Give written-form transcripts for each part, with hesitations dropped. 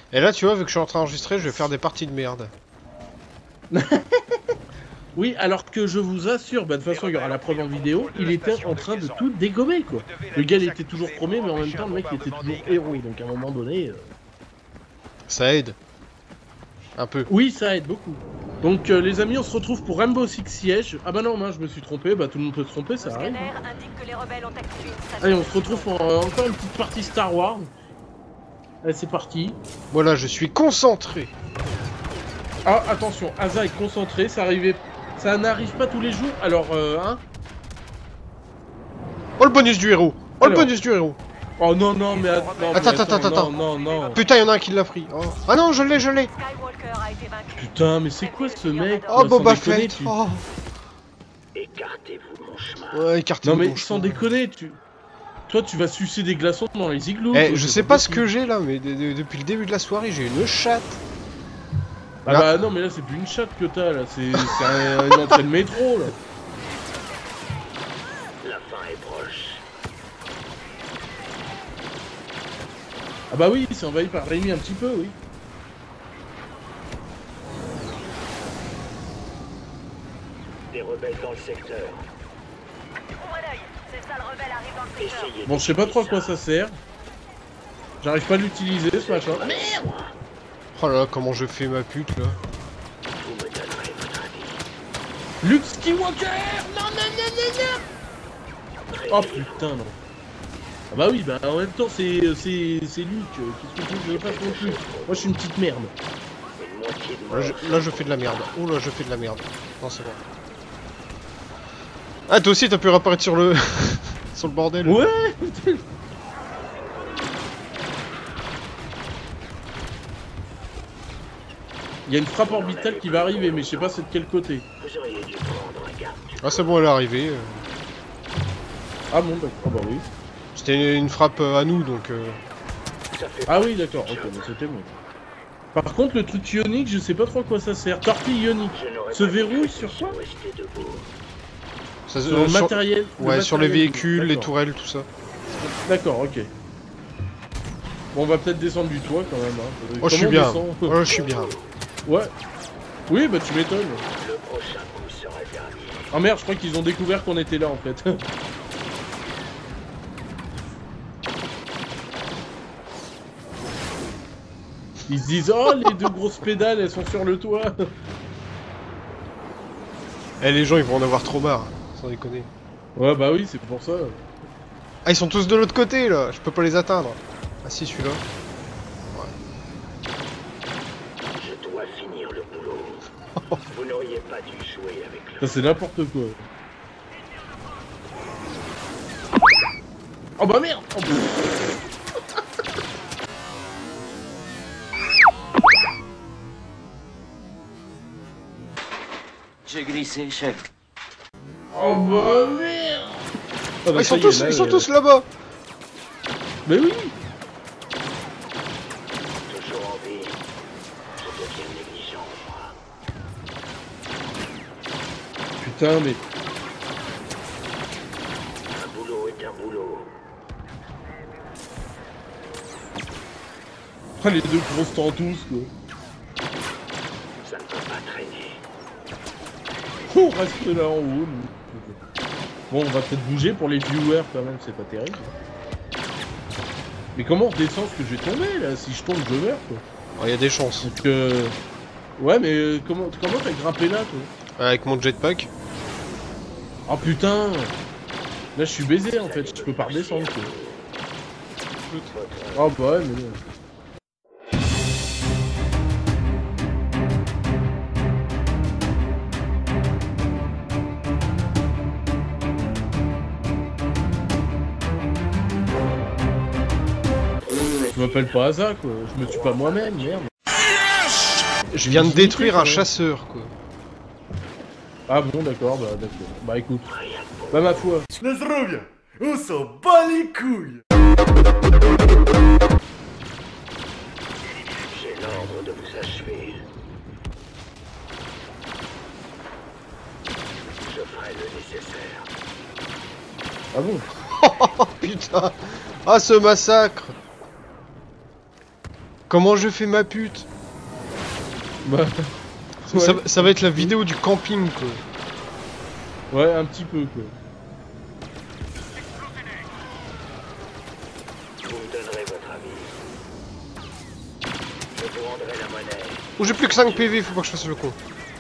Et là, tu vois, vu que je suis en train d'enregistrer, je vais faire des parties de merde. Oui, alors que je vous assure, bah de toute façon il y aura la preuve en vidéo, il était en train de tout dégommer quoi. Le gars il était toujours premier, mais en même temps le mec il était toujours héros, donc à un moment donné... Ça aide. Un peu. Oui, ça aide beaucoup. Donc les amis, on se retrouve pour Rainbow Six Siege. Ah bah non, moi je me suis trompé, bah tout le monde peut se tromper, ça arrive. Allez, on se retrouve pour encore une petite partie Star Wars. Allez, c'est parti. Voilà, je suis concentré. Ah, attention, Asa est concentré, ça n'arrive pas tous les jours, alors hein. Oh, le bonus du héros. Oh, Alors. le bonus du héros. Oh non, non, mais Attends. Non. Putain, y'en a un qui l'a pris. Oh. Ah non, je l'ai. Putain, mais c'est quoi ce mec? Oh, Boba Fett. Fett. Oh. Écartez-vous de mon chemin. Ouais, écartez-vous. Non, mais sans déconner, toi, tu vas sucer des glaçons dans les igloos. Eh, je sais pas ce que j'ai là, mais depuis le début de la soirée, j'ai une chatte. Ah là. bah non, mais là, c'est plus une chatte que t'as, là. C'est une entrée de métro, là. La fin est proche. Ah bah oui, c'est envahi par Rémi un petit peu, oui. Des rebelles dans le secteur. Essayez Bon, je sais pas trop à quoi ça sert. J'arrive pas à l'utiliser, ce machin. Merde. Oh là là, comment je fais ma pute là. Vous me donnerez votre avis. Luke Skywalker. Non. Oh putain, non. Ah bah oui, bah en même temps, c'est Luke. Qu'est-ce que tu veux que je fasse non plus? Moi, je suis une petite merde. Une moitié de mort. Là, je fais de la merde. Oh là, je fais de la merde. Non, c'est bon. Ah, toi aussi, t'as pu réapparaître sur le... sur le bordel. Ouais. Il y a une frappe orbitale qui va arriver, mais je sais pas c'est de quel côté. Vous auriez dû prendre un garde. Ah, c'est bon, elle est arrivée. Ah bon, d'accord, ah bah oui. C'était une frappe à nous, donc... Ça fait Ah oui, d'accord, ok, mais c'était bon. Par contre, le truc ionique, je sais pas trop à quoi ça sert. Torpille ionique. Je n'aurais Se pas verrouille cru sur que quoi? vous restiez debout. Ça, Sur le matériel. Ouais, sur les matériel. véhicules, les D'accord. tourelles, tout ça. D'accord, ok. Bon, on va peut-être descendre du toit quand même. Hein. Oh, je suis Comment on bien. descend Oh, je suis bien. Ouais. Oui, bah tu m'étonnes. Le prochain coup sera le dernier. Ah merde, je crois qu'ils ont découvert qu'on était là en fait. Ils se disent, oh, les deux grosses pédales, elles sont sur le toit. Eh, les gens, ils vont en avoir trop marre. Sans déconner. Ouais, bah oui, c'est pour ça. Ah, ils sont tous de l'autre côté, là. Je peux pas les atteindre. Ah si, celui-là. Je dois finir le boulot. Vous n'auriez pas dû jouer avec Ça, le... c'est n'importe quoi. Oh bah merde. Oh, J'ai glissé, chef. oh bah merde. Ah, bah, Ah, ça y est, là, ils sont tous là-bas. Mais oui. Toujours en vie. Je deviens négligent, moi. Putain, mais... Un boulot est un boulot. Ah, les deux grosses tentous, quoi. Ça ne peut pas traîner. On reste là en haut, nous. Bon, on va peut-être bouger pour les viewers quand même, c'est pas terrible. Mais comment on redescend ce que je vais tomber là? Si je tombe, je meurs quoi. Il y a des chances. Donc ouais, mais comment t'as grimpé là toi? Avec mon jetpack. Oh putain! Là je suis baisé en fait, je peux pas redescendre quoi. Oh bah ouais, mais... Je m'appelle pas Asa quoi, je me tue pas moi-même, merde. Je viens de détruire un chasseur, quoi. Ah bon, d'accord, bah d'accord. Bah écoute. Bah ma foi. На здоровье! On s'en bat les couilles! J'ai l'ordre de vous achever. Je ferai le nécessaire. Ah bon? Oh putain. Ah, ce massacre. Comment je fais ma pute? Bah... Ça va être la vidéo du camping, quoi. Ouais, un petit peu, quoi. Vous me donnerez votre avis. Je vous rendrai la monnaie. Oh, j'ai plus que 5 PV, faut pas que je fasse le con.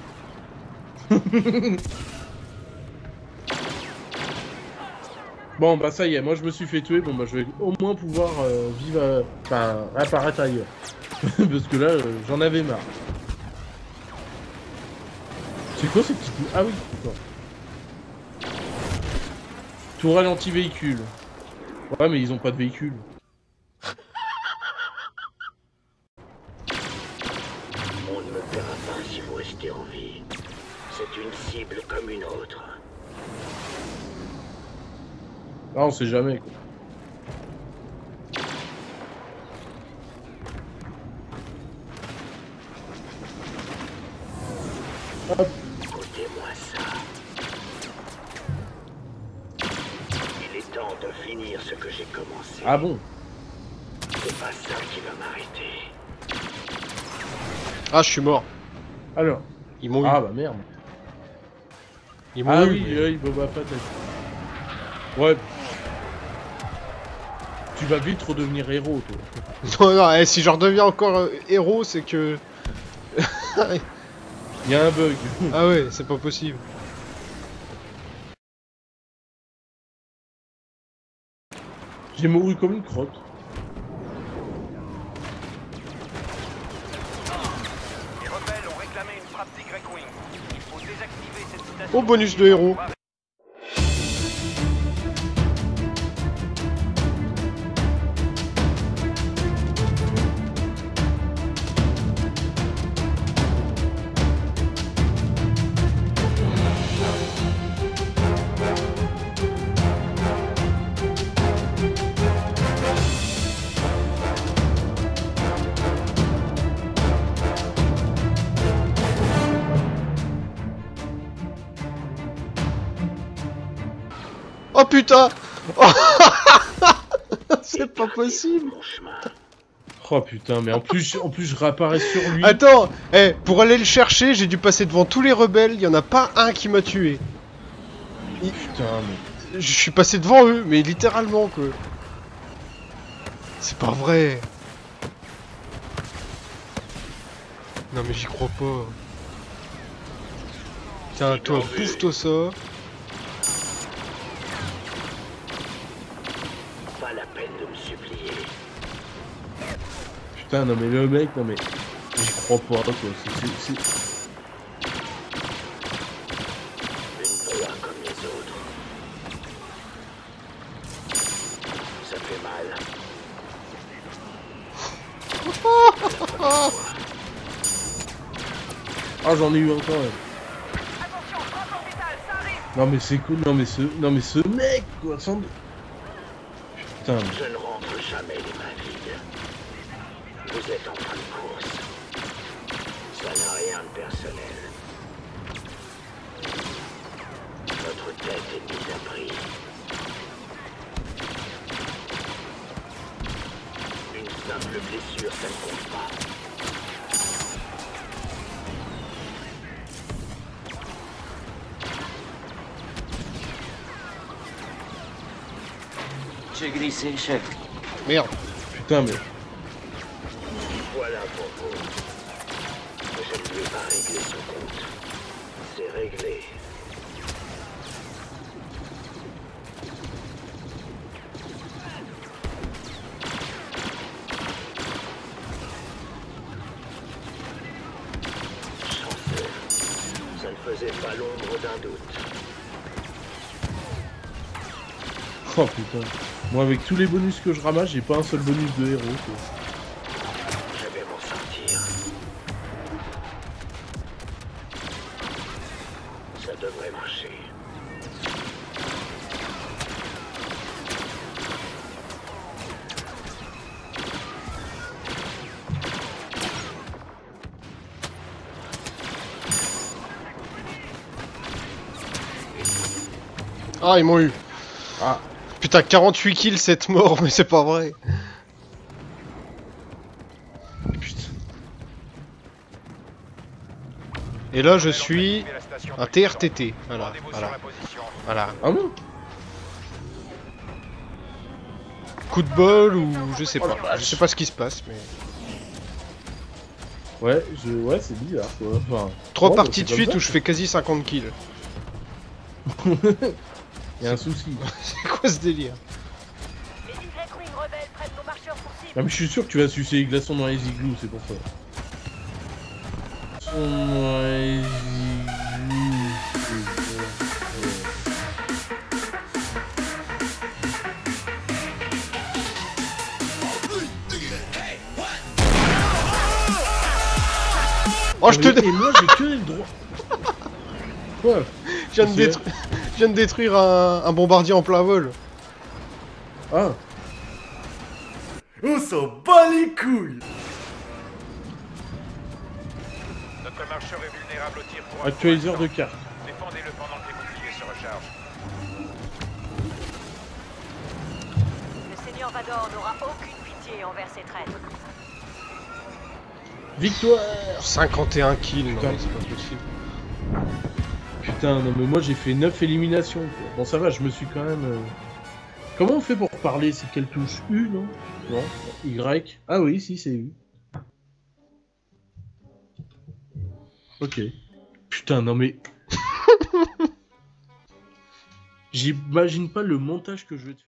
Bon, bah ça y est, moi je me suis fait tuer, bon bah je vais au moins pouvoir vivre... Enfin, apparaître ailleurs. Parce que là, j'en avais marre. C'est quoi ces petites... Ah oui, d'accord. Tourelle anti-véhicule. Ouais, mais ils ont pas de véhicule. On ne me paiera pas si vous restez en vie. C'est une cible comme une autre. Ah, on sait jamais, quoi. Hop. Écoutez-moi ça. Il est temps de finir ce que j'ai commencé. Ah bon? C'est pas ça qui va m'arrêter. Ah, je suis mort. Alors. Ils m'ont eu. Ah bah merde. Ils m'ont Ah eu. oui, mais- oui, Boba Fett. Ouais. Tu vas vite redevenir héros, toi. Non, non, si je redeviens encore héros, c'est que... Il y a un bug. Ah ouais, c'est pas possible. J'ai mouru comme une crotte. Les rebelles ont réclamé une frappe Y-Wing. Il faut désactiver cette station. Oh, bonus de héros. Oh putain. C'est pas possible. Mon chemin. Oh putain, mais en plus je réapparais sur lui. Attends, pour aller le chercher, j'ai dû passer devant tous les rebelles, il y en a pas un qui m'a tué. Putain, mais... Je suis passé devant eux, mais littéralement, quoi. C'est pas vrai. Non mais j'y crois pas. Tiens, toi, bouffe-toi ça. Pas la peine de me supplier. Putain, non mais le mec, non mais... J'y crois pas, quoi. C'est... Une proie comme les autres. Ça fait mal. Ah, j'en ai eu un quand même. Non mais c'est cool, non mais ce mec, quoi, sans... Putain, mais... Je ne rentre jamais les mains vides. Vous êtes en fin de course. Ça n'a rien de personnel. Votre tête est mise à prix. Une simple blessure, ça ne compte pas. J'ai glissé, chef. Merde. Putain, mais... Voilà pour vous. Je ne lui ai pas réglé son compte. C'est réglé. Chanceux. Ça ne faisait pas l'ombre d'un doute. Oh putain. Moi, avec tous les bonus que je ramasse, j'ai pas un seul bonus de héros, quoi. Je vais m'en sortir. Ça devrait marcher. Ah, ils m'ont eu. Ah, Putain, 48 kills, 7 morts, mais c'est pas vrai. Et là, je suis un TRTT. Voilà, Rendez-vous voilà, sur la position. voilà. Ah bon? Coup de bol ou je sais Oh la pas. vache. Je sais pas ce qui se passe, mais... Ouais, c'est bizarre quoi. Enfin, 3 bon, parties bah, de c'est suite comme où je fais quasi 50 kills. ça. Y a un souci. C'est quoi ce délire? Les Y-Wing rebelles prennent nos marcheurs pour cible. Ah mais je suis sûr que tu vas sucer les glaçons dans les igloos, c'est pour ça. Dans les igloos, c'est pour ça. Oh, je te... Et moi j'ai que le droit. Quoi? je viens de détruire un bombardier en plein vol. Ah. On s'en bat les couilles. Notre marcheur est vulnérable au tir pour Actualiseur de carte. Défendez-le pendant que les boucliers se rechargent. Le Seigneur Vador n'aura aucune pitié envers ses traîtres. Victoire. 51 kills, non Putain. mais c'est pas possible. Putain, non mais moi j'ai fait 9 éliminations quoi. Bon ça va, je me suis quand même... Comment on fait pour parler? C'est quelle touche? U, non? Non. Y. Ah oui, si, c'est U. Ok. Putain, non mais... J'imagine pas le montage que je vais te faire.